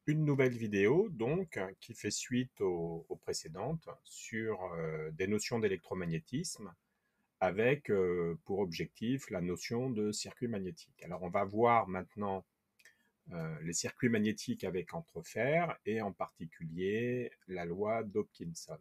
Une nouvelle vidéo donc qui fait suite aux précédentes sur des notions d'électromagnétisme avec pour objectif la notion de circuit magnétique. Alors on va voir maintenant les circuits magnétiques avec entrefer et en particulier la loi d'Hopkinson.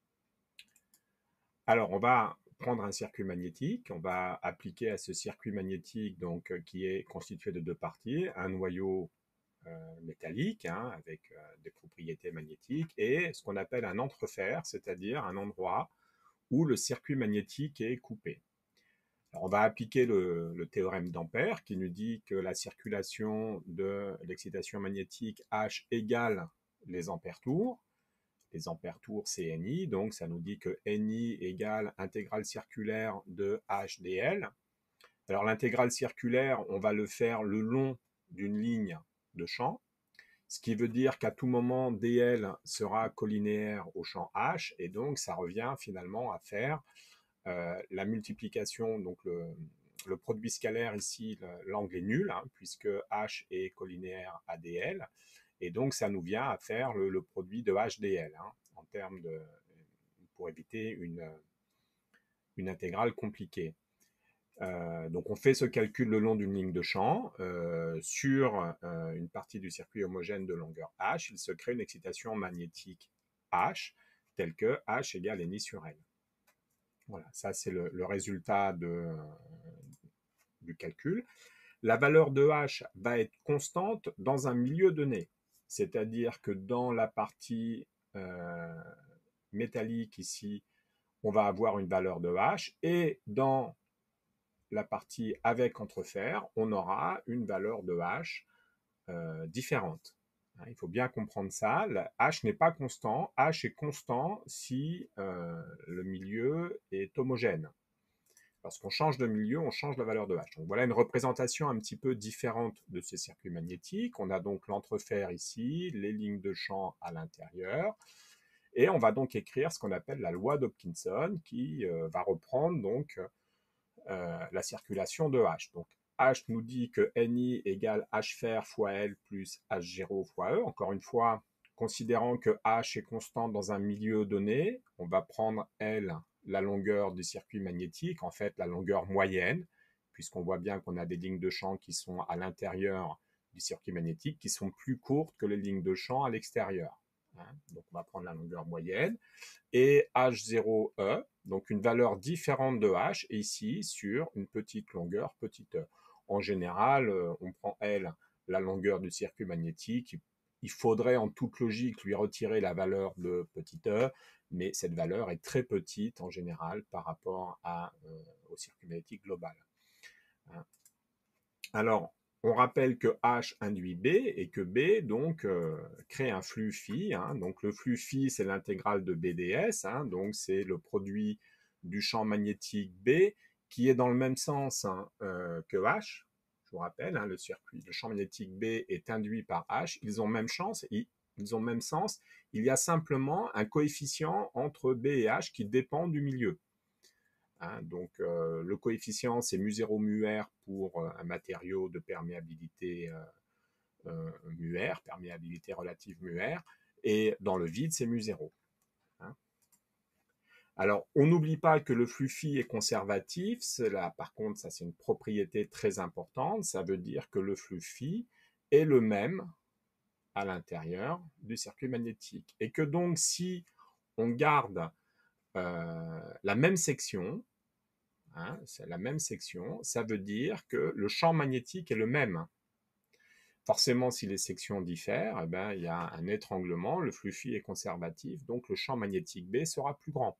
Alors on va prendre un circuit magnétique, on va appliquer à ce circuit magnétique donc qui est constitué de deux parties, un noyau métallique, hein, avec des propriétés magnétiques, et ce qu'on appelle un entrefer, c'est-à-dire un endroit où le circuit magnétique est coupé. Alors, on va appliquer le théorème d'Ampère qui nous dit que la circulation de l'excitation magnétique H égale les ampères tours. Les ampères tours, c'est Ni, donc ça nous dit que Ni égale intégrale circulaire de H dl. Alors l'intégrale circulaire, on va le faire le long d'une ligne de champ, ce qui veut dire qu'à tout moment, dl sera collinéaire au champ H, et donc ça revient finalement à faire la multiplication, donc le produit scalaire ici, l'angle est nul, hein, puisque H est collinéaire à dl, et donc ça nous vient à faire le produit de HDL, hein, en termes de, pour éviter une intégrale compliquée. Donc on fait ce calcul le long d'une ligne de champ. Sur une partie du circuit homogène de longueur H, il se crée une excitation magnétique H, telle que H égale Ni sur L. Voilà, ça c'est le résultat du calcul. La valeur de H va être constante dans un milieu donné. C'est-à-dire que dans la partie métallique ici, on va avoir une valeur de H, et dans la partie avec entrefer, on aura une valeur de H différente. Il faut bien comprendre ça. H n'est pas constant. H est constant si le milieu est homogène. Lorsqu'on change de milieu, on change la valeur de H. Donc voilà une représentation un petit peu différente de ces circuits magnétiques. On a donc l'entrefer ici, les lignes de champ à l'intérieur, et on va donc écrire ce qu'on appelle la loi d'Hopkinson qui va reprendre donc la circulation de H. Donc H nous dit que Ni égale Hfer fois L plus H0 fois E. Encore une fois, considérant que H est constante dans un milieu donné, on va prendre L, la longueur du circuit magnétique, en fait la longueur moyenne, puisqu'on voit bien qu'on a des lignes de champ qui sont à l'intérieur du circuit magnétique, qui sont plus courtes que les lignes de champ à l'extérieur. Donc on va prendre la longueur moyenne, et H0E, donc une valeur différente de H, ici sur une petite longueur, petite e. En général, on prend L, la longueur du circuit magnétique. Il faudrait en toute logique lui retirer la valeur de petite e, mais cette valeur est très petite en général par rapport au circuit magnétique global. Alors, on rappelle que H induit B et que B donc crée un flux phi. Hein. Donc le flux phi, c'est l'intégrale de BDS, hein, donc c'est le produit du champ magnétique B qui est dans le même sens que H. Je vous rappelle, hein, le champ magnétique B est induit par H. Ils ont même chance, ils ont même sens. Il y a simplement un coefficient entre B et H qui dépend du milieu. Hein, donc le coefficient c'est mu0 mu-r pour un matériau de perméabilité mu-r, perméabilité relative mu-r, et dans le vide c'est mu0. Hein. Alors on n'oublie pas que le flux phi est conservatif, cela, par contre ça c'est une propriété très importante, ça veut dire que le flux phi est le même à l'intérieur du circuit magnétique, et que donc si on garde la même section, hein, c'est la même section, ça veut dire que le champ magnétique est le même. Forcément, si les sections diffèrent, eh ben, il y a un étranglement, le flux phi est conservatif, donc le champ magnétique B sera plus grand.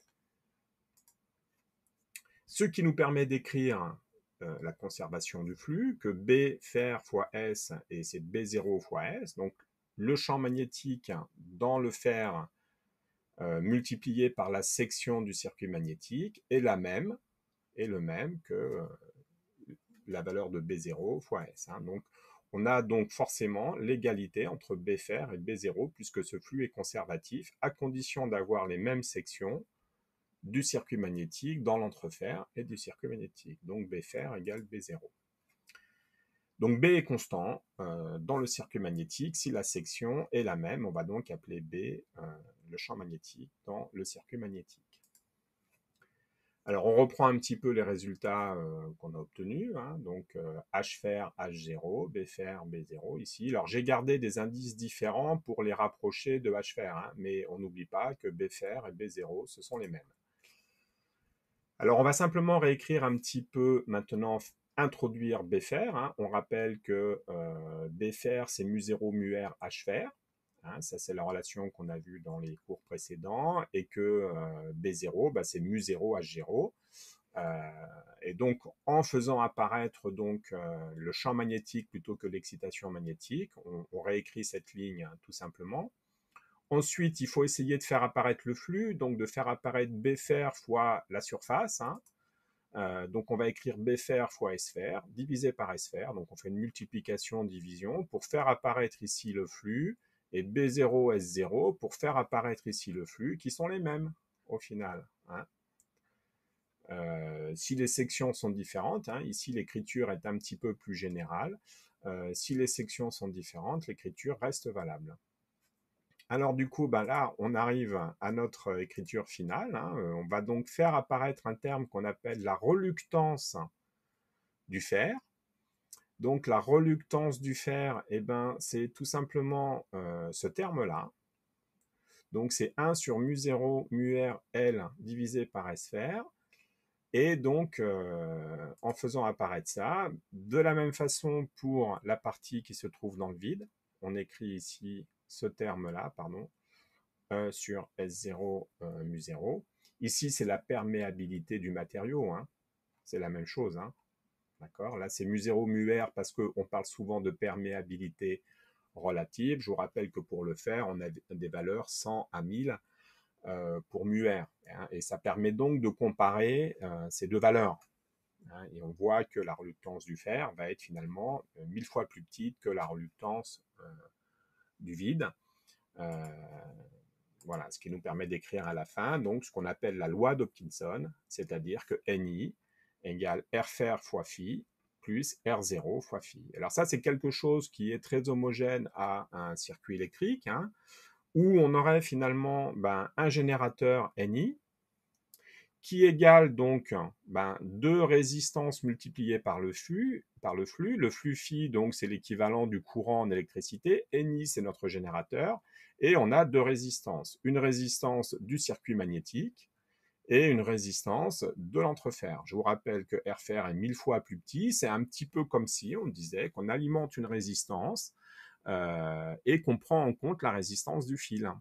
Ce qui nous permet d'écrire la conservation du flux, que B fer fois S, et c'est B0 fois S, donc le champ magnétique dans le fer multiplié par la section du circuit magnétique est le même que la valeur de B0 fois S. Hein. Donc, on a donc forcément l'égalité entre B fer et B0 puisque ce flux est conservatif à condition d'avoir les mêmes sections du circuit magnétique dans l'entrefer et du circuit magnétique. Donc B fer égale B0. Donc B est constant dans le circuit magnétique. Si la section est la même, on va donc appeler B le champ magnétique dans le circuit magnétique. Alors on reprend un petit peu les résultats qu'on a obtenus. Hein. Donc H fer, H0, B fer, B0 ici. Alors j'ai gardé des indices différents pour les rapprocher de H fer, hein, mais on n'oublie pas que B fer et B0, ce sont les mêmes. Alors on va simplement réécrire un petit peu maintenant, introduire B fer. Hein. On rappelle que B fer c'est mu0 mu r H fer. Hein, ça c'est la relation qu'on a vue dans les cours précédents, et que B0 bah, c'est mu0 H0. Et donc en faisant apparaître donc le champ magnétique plutôt que l'excitation magnétique, on réécrit cette ligne hein, tout simplement. Ensuite, il faut essayer de faire apparaître le flux, donc de faire apparaître B fer fois la surface. Hein. Donc on va écrire B fer fois S fer, divisé par S fer. Donc on fait une multiplication-division pour faire apparaître ici le flux, et B0, S0 pour faire apparaître ici le flux, qui sont les mêmes au final. Hein. Si les sections sont différentes, hein, ici l'écriture est un petit peu plus générale. Si les sections sont différentes, l'écriture reste valable. Alors du coup, ben là, on arrive à notre écriture finale. Hein. On va donc faire apparaître un terme qu'on appelle la reluctance du fer. Donc la reluctance du fer, eh ben, c'est tout simplement ce terme-là. Donc c'est 1 sur mu0 mu r L divisé par S fer. Et donc, en faisant apparaître ça, de la même façon pour la partie qui se trouve dans le vide, on écrit ici ce terme-là, pardon, sur S0 mu0. Ici, c'est la perméabilité du matériau, hein. C'est la même chose. Hein. D'accord. Là, c'est mu0 mu-r parce qu'on parle souvent de perméabilité relative. Je vous rappelle que pour le fer, on a des valeurs 100 à 1000 pour mu-r. Hein, et ça permet donc de comparer ces deux valeurs. Hein, et on voit que la reluctance du fer va être finalement 1000 fois plus petite que la reluctance du vide. Voilà, ce qui nous permet d'écrire à la fin donc ce qu'on appelle la loi d'Hopkinson, c'est-à-dire que Ni égale R fer fois phi plus R0 fois phi. Alors ça, c'est quelque chose qui est très homogène à un circuit électrique, hein, où on aurait finalement un générateur Ni qui égale donc deux résistances multipliées par le flux. Le flux phi, donc, c'est l'équivalent du courant en électricité. Ni, c'est notre générateur. Et on a deux résistances. Une résistance du circuit magnétique et une résistance de l'entrefer. Je vous rappelle que R fer est 1000 fois plus petit. C'est un petit peu comme si on disait qu'on alimente une résistance et qu'on prend en compte la résistance du fil.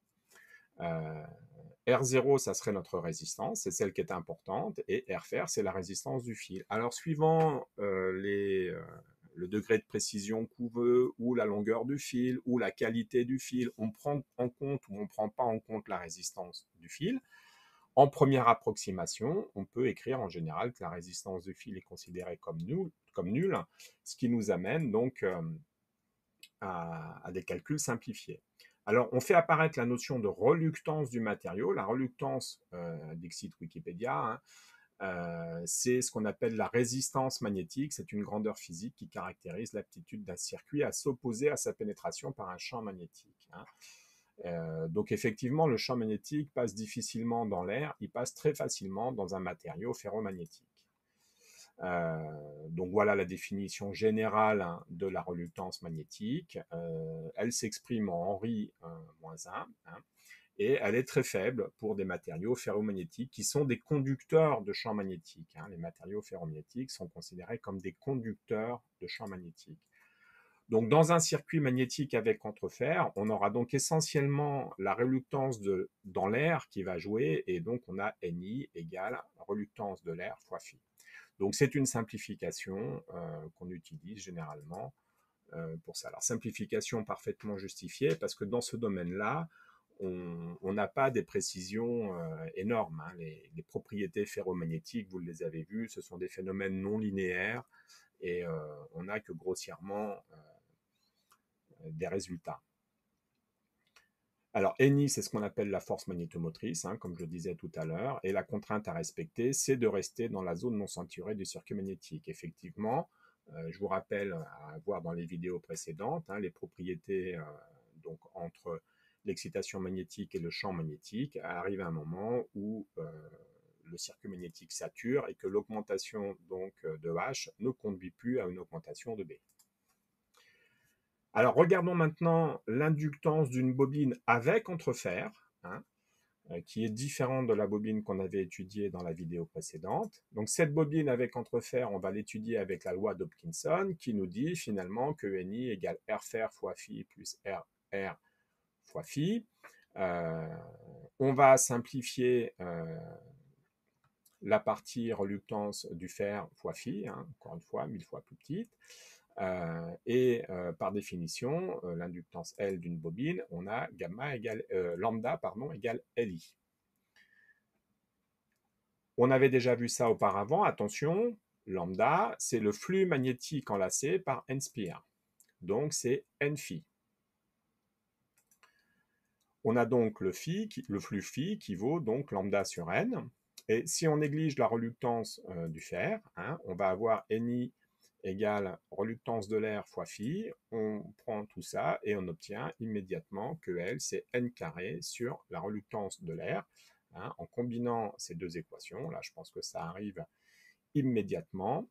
R0, ça serait notre résistance, c'est celle qui est importante, et R fer, c'est la résistance du fil. Alors, suivant le degré de précision qu'on veut, ou la longueur du fil, ou la qualité du fil, on prend en compte ou on ne prend pas en compte la résistance du fil. En première approximation, on peut écrire en général que la résistance du fil est considérée comme nulle, ce qui nous amène donc à des calculs simplifiés. Alors, on fait apparaître la notion de reluctance du matériau. La reluctance, dixit Wikipédia, hein, c'est ce qu'on appelle la résistance magnétique. C'est une grandeur physique qui caractérise l'aptitude d'un circuit à s'opposer à sa pénétration par un champ magnétique. Hein. Donc effectivement, le champ magnétique passe difficilement dans l'air, il passe très facilement dans un matériau ferromagnétique. Donc voilà la définition générale hein, de la reluctance magnétique. Elle s'exprime en Henry-1, hein, et elle est très faible pour des matériaux ferromagnétiques qui sont des conducteurs de champs magnétiques. Hein. Les matériaux ferromagnétiques sont considérés comme des conducteurs de champs magnétiques. Donc dans un circuit magnétique avec entrefer, on aura donc essentiellement la reluctance dans l'air qui va jouer, et donc on a Ni égale reluctance de l'air fois phi. Donc c'est une simplification qu'on utilise généralement pour ça. Alors simplification parfaitement justifiée parce que dans ce domaine-là, on n'a pas des précisions énormes. Hein. Les propriétés ferromagnétiques, vous les avez vues, ce sont des phénomènes non linéaires et on n'a que grossièrement des résultats. Alors, Ni, c'est ce qu'on appelle la force magnétomotrice, hein, comme je le disais tout à l'heure, et la contrainte à respecter, c'est de rester dans la zone non ceinturée du circuit magnétique. Effectivement, Je vous rappelle à voir dans les vidéos précédentes, hein, les propriétés donc entre l'excitation magnétique et le champ magnétique arrive à un moment où le circuit magnétique sature et que l'augmentation donc de H ne conduit plus à une augmentation de B. Alors regardons maintenant l'inductance d'une bobine avec entrefer, hein, qui est différente de la bobine qu'on avait étudiée dans la vidéo précédente. Donc cette bobine avec entrefer, on va l'étudier avec la loi d'Hopkinson qui nous dit finalement que Ni égale Rfer fois Phi plus RR fois Phi. On va simplifier la partie reluctance du fer fois Phi, hein, encore une fois, 1000 fois plus petite. Par définition, l'inductance L d'une bobine, on a lambda égale Li. On avait déjà vu ça auparavant, attention, lambda, c'est le flux magnétique enlacé par n spire. Donc c'est n phi. On a donc le flux phi qui vaut donc lambda sur n. Et si on néglige la reluctance du fer, hein, on va avoir Ni égale reluctance de l'air fois phi. On prend tout ça et on obtient immédiatement que L, c'est n carré sur la reluctance de l'air. Hein, en combinant ces deux équations, là je pense que ça arrive immédiatement.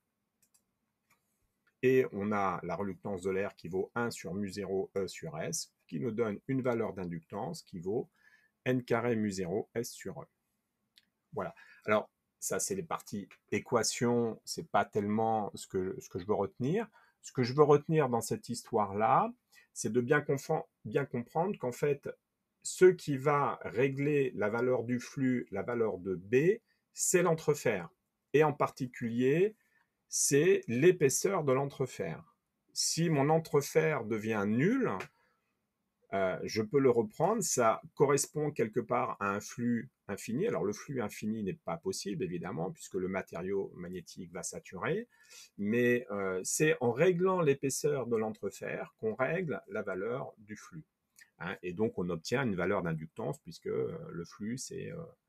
Et on a la reluctance de l'air qui vaut 1 sur mu0 E sur S, qui nous donne une valeur d'inductance qui vaut n carré mu0 S sur E. Voilà. Alors, ça, c'est les parties équations, c'est pas tellement ce que je veux retenir. Ce que je veux retenir dans cette histoire-là, c'est de bien comprendre qu'en fait, ce qui va régler la valeur du flux, la valeur de B, c'est l'entrefer. Et en particulier, c'est l'épaisseur de l'entrefer. Si mon entrefer devient nul, je peux le reprendre, ça correspond quelque part à un flux infini. Alors le flux infini n'est pas possible, évidemment, puisque le matériau magnétique va saturer, mais c'est en réglant l'épaisseur de l'entrefer qu'on règle la valeur du flux. Hein, et donc on obtient une valeur d'inductance, puisque le flux c'est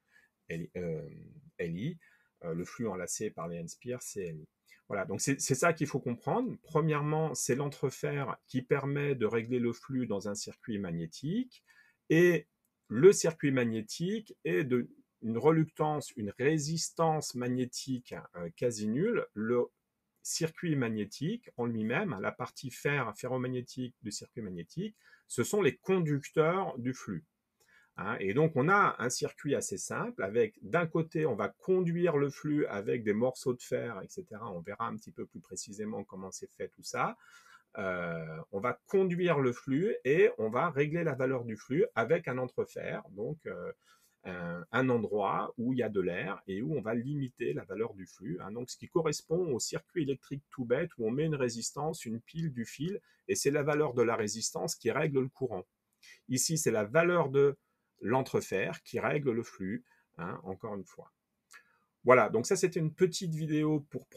Li, le flux enlacé par les n-spires c'est Li. Voilà, donc c'est ça qu'il faut comprendre. Premièrement, c'est l'entrefer qui permet de régler le flux dans un circuit magnétique. Et le circuit magnétique est une reluctance, une résistance magnétique quasi nulle. Le circuit magnétique en lui-même, la partie ferromagnétique du circuit magnétique, ce sont les conducteurs du flux. Hein, et donc, on a un circuit assez simple avec, d'un côté, on va conduire le flux avec des morceaux de fer, etc. On verra un petit peu plus précisément comment c'est fait tout ça. On va conduire le flux et on va régler la valeur du flux avec un entrefer, donc un endroit où il y a de l'air et où on va limiter la valeur du flux. Hein, donc, ce qui correspond au circuit électrique tout bête où on met une résistance, une pile du fil, et c'est la valeur de la résistance qui règle le courant. Ici, c'est la valeur de l'entrefer qui règle le flux, hein, encore une fois. Voilà, donc ça c'était une petite vidéo pour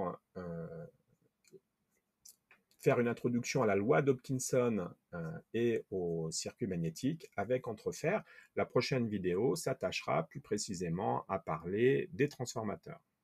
faire une introduction à la loi d'Hopkinson et au circuit magnétique avec entrefer. La prochaine vidéo s'attachera plus précisément à parler des transformateurs.